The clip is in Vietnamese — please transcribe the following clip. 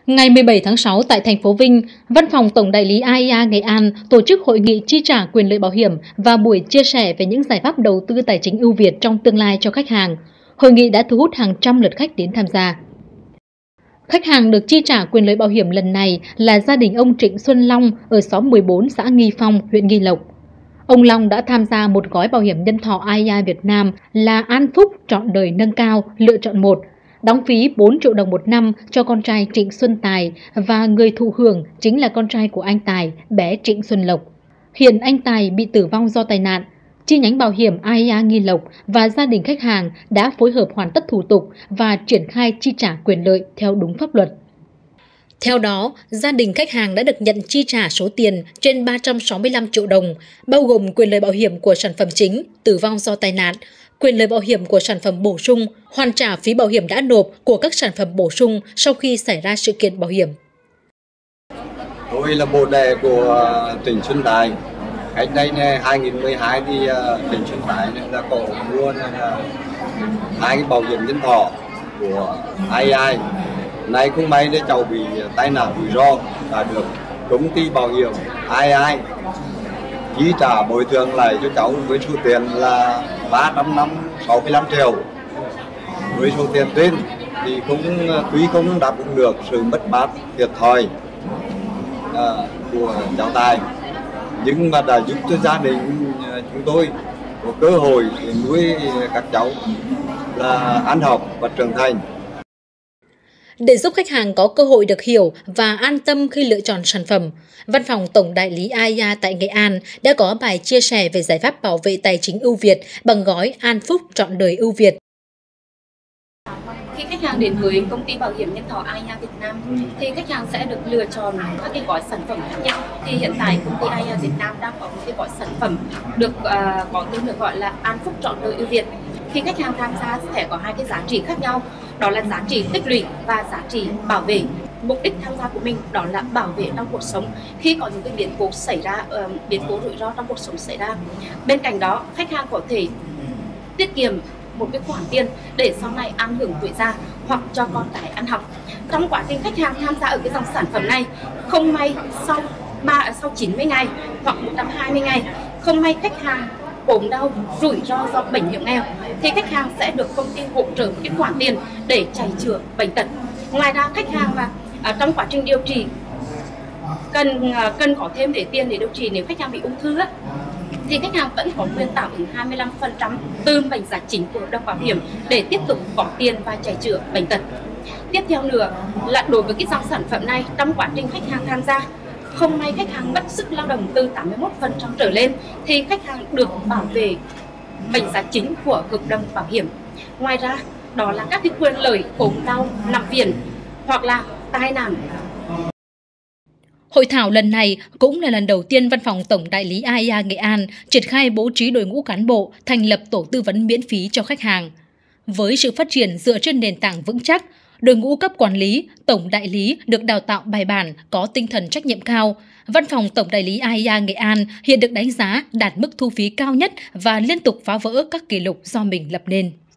Ngày 17 tháng 6 tại thành phố Vinh, Văn phòng Tổng đại lý AIA Nghệ An tổ chức hội nghị chi trả quyền lợi bảo hiểm và buổi chia sẻ về những giải pháp đầu tư tài chính ưu việt trong tương lai cho khách hàng. Hội nghị đã thu hút hàng trăm lượt khách đến tham gia. Khách hàng được chi trả quyền lợi bảo hiểm lần này là gia đình ông Trịnh Xuân Long ở xóm 14 xã Nghi Phong, huyện Nghi Lộc. Ông Long đã tham gia một gói bảo hiểm nhân thọ AIA Việt Nam là An Phúc Trọn Đời Nâng Cao lựa chọn 1, đóng phí 4 triệu đồng một năm cho con trai Trịnh Xuân Tài và người thụ hưởng chính là con trai của anh Tài, bé Trịnh Xuân Lộc. Hiện anh Tài bị tử vong do tai nạn. Chi nhánh bảo hiểm AIA Nghi Lộc và gia đình khách hàng đã phối hợp hoàn tất thủ tục và triển khai chi trả quyền lợi theo đúng pháp luật. Theo đó, gia đình khách hàng đã được nhận chi trả số tiền trên 365 triệu đồng, bao gồm quyền lợi bảo hiểm của sản phẩm chính, tử vong do tai nạn, quyền lợi bảo hiểm của sản phẩm bổ sung, hoàn trả phí bảo hiểm đã nộp của các sản phẩm bổ sung sau khi xảy ra sự kiện bảo hiểm. Tôi là bố đẻ của Trịnh Xuân Tài. Cách đây 2012 thì Trịnh Xuân Tài đã có mua hai cái bảo hiểm nhân thọ của AIA. Nay cũng may để cháu bị tai nạn rủi ro đã được công ty bảo hiểm AIA chi trả bồi thường lại cho cháu với số tiền là 365 triệu. Với số tiền trên thì tuy không đáp ứng được sự mất mát thiệt thòi của cháu Tài, nhưng mà đã giúp cho gia đình chúng tôi có cơ hội để nuôi các cháu là ăn học và trưởng thành. Để giúp khách hàng có cơ hội được hiểu và an tâm khi lựa chọn sản phẩm, Văn phòng Tổng đại lý AIA tại Nghệ An đã có bài chia sẻ về giải pháp bảo vệ tài chính ưu việt bằng gói An Phúc Trọn Đời ưu việt. Khi khách hàng đến với công ty bảo hiểm nhân thọ AIA Việt Nam thì khách hàng sẽ được lựa chọn các cái gói sản phẩm khác nhau. Thì hiện tại công ty AIA Việt Nam đang có một cái gói sản phẩm được có tên được gọi là An Phúc Trọn Đời ưu việt. Khi khách hàng tham gia sẽ có hai cái giá trị khác nhau, đó là giá trị tích lũy và giá trị bảo vệ. Mục đích tham gia của mình đó là bảo vệ trong cuộc sống khi có những cái biến cố xảy ra, biến cố rủi ro trong cuộc sống xảy ra. Bên cạnh đó, khách hàng có thể tiết kiệm một cái khoản tiền để sau này ăn hưởng tuổi già hoặc cho con cái ăn học. Trong quá trình khách hàng tham gia ở cái dòng sản phẩm này, không may sau 90 ngày hoặc 120 ngày, không may khách hàng ốm đau, rủi ro do bệnh hiểm nghèo thì khách hàng sẽ được công ty hỗ trợ cái khoản tiền để chạy chữa bệnh tật. Ngoài ra khách hàng mà trong quá trình điều trị cần có thêm để tiền để điều trị nếu khách hàng bị ung thư thì khách hàng vẫn có quyền tạm ứng 25% từ mệnh giá chính của hợp đồng bảo hiểm để tiếp tục có tiền và chạy chữa bệnh tật. Tiếp theo nữa là đối với cái dòng sản phẩm này, trong quá trình khách hàng tham gia, không may khách hàng mất sức lao động từ 81% trở lên thì khách hàng được bảo vệ mệnh giá chính của hợp đồng bảo hiểm. Ngoài ra, đó là các cái quyền lợi ốm đau, nằm viện hoặc là tai nạn. Hội thảo lần này cũng là lần đầu tiên Văn phòng Tổng đại lý AIA Nghệ An triển khai bố trí đội ngũ cán bộ, thành lập tổ tư vấn miễn phí cho khách hàng. Với sự phát triển dựa trên nền tảng vững chắc, đội ngũ cấp quản lý, tổng đại lý được đào tạo bài bản, có tinh thần trách nhiệm cao. Văn phòng Tổng đại lý AIA Nghệ An hiện được đánh giá đạt mức thu phí cao nhất và liên tục phá vỡ các kỷ lục do mình lập nên.